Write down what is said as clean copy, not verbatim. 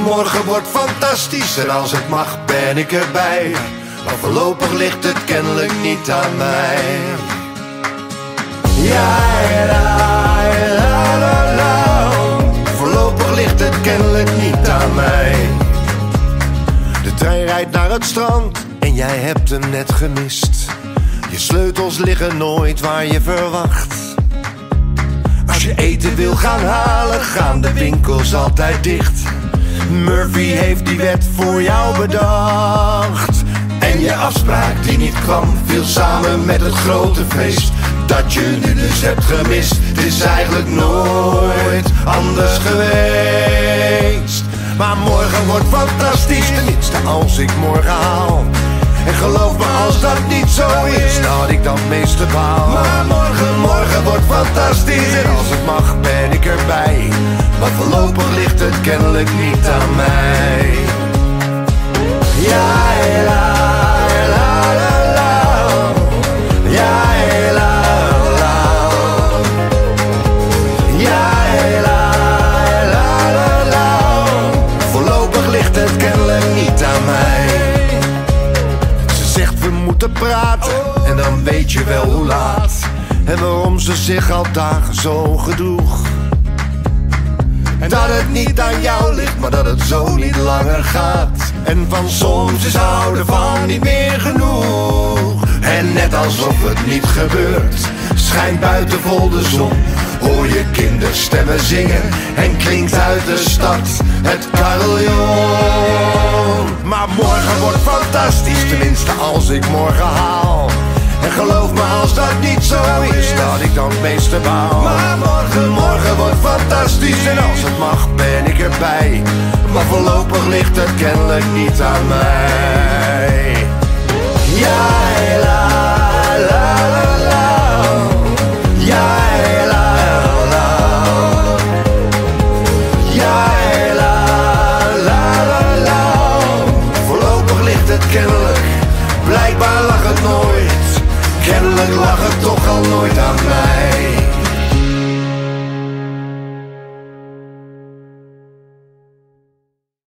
morgen wordt fantastisch en als het mag ben ik erbij. Maar voorlopig ligt het kennelijk niet aan mij. Ja, la, la, la, la. Voorlopig ligt het kennelijk niet aan mij. De trein rijdt naar het strand en jij hebt hem net gemist. Je sleutels liggen nooit waar je verwacht. Als je eten wil gaan halen, gaan de winkels altijd dicht. Murphy heeft die wet voor jou bedacht. En je afspraak die niet kwam, viel samen met het grote feest dat je nu dus hebt gemist. Het is eigenlijk nooit anders geweest. Maar morgen wordt fantastisch, tenminste als ik morgen haal. En geloof me als dat niet zo is, dat ik dan meeste baal. Maar morgen wordt fantastisch en als het mag ben ik erbij. Maar voorlopig ligt het kennelijk niet aan mij. Ja, la, la, la, la. Ja, la, la. Ja, la, la, la, la. Voorlopig ligt het kennelijk niet aan mij. Ze zegt we moeten praten en dan weet je wel hoe laat. En waarom ze zich al dagen zo gedroeg. Dat het niet aan jou ligt, maar dat het zo niet langer gaat. En van soms is houden van niet meer genoeg. En net alsof het niet gebeurt, schijnt buiten vol de zon. Hoor je kinderstemmen zingen en klinkt uit de stad het carillon. Maar morgen wordt fantastisch, tenminste als ik morgen haal. En geloof me als dat niet zo is, dat ik dan het meeste baal. Maar morgen wordt fantastisch en als het mag ben ik erbij. Maar voorlopig ligt het kennelijk niet aan mij. Ja, la, la, la, la. Ja, la, la. Ja, la, la, la, la. Voorlopig ligt het kennelijk, blijkbaar lag het nooit. Kennelijk lag het toch al nooit aan mij.